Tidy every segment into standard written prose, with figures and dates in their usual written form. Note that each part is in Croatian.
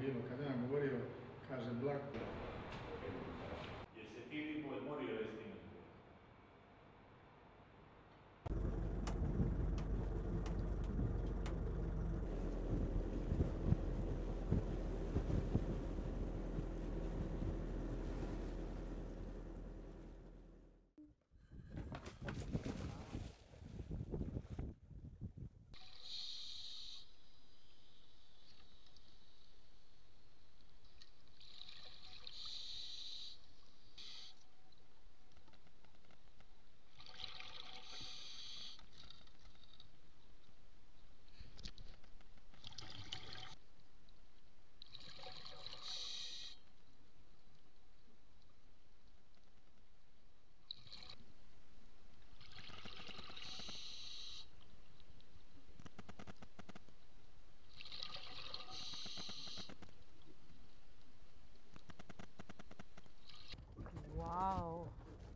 bilo, kad ja govorio, kaže blackberry. Jer se ti lipo odmorio s tim? Wow.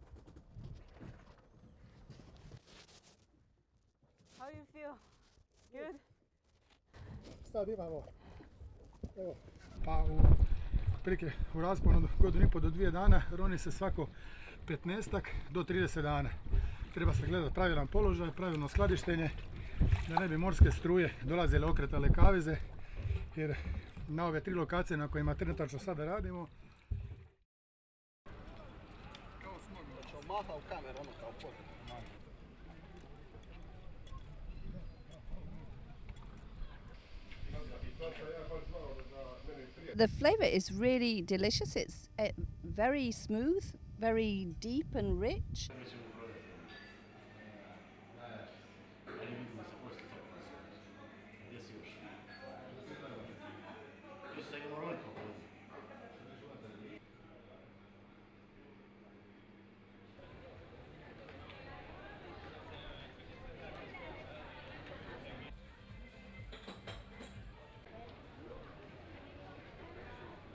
How you feel? Good? Sad imamo, evo, pa otprilike u rasponu od godinu i pol do 2 dana roni se svako 15 do 30 dana. Treba se gledati pravilan položaj, pravilno skladištenje, da ne bi morske struje dolazile okretale kaveze, jer na ove 3 lokacije na kojima trenutačno sada radimo, maha u kameru, ono kao pot. The flavour is really delicious. It's very smooth, very deep and rich.